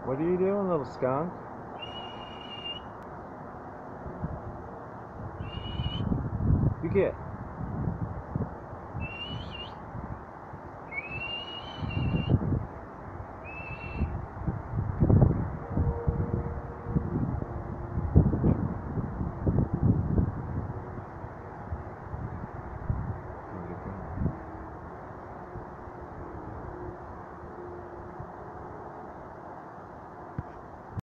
What are you doing, little skunk? You get.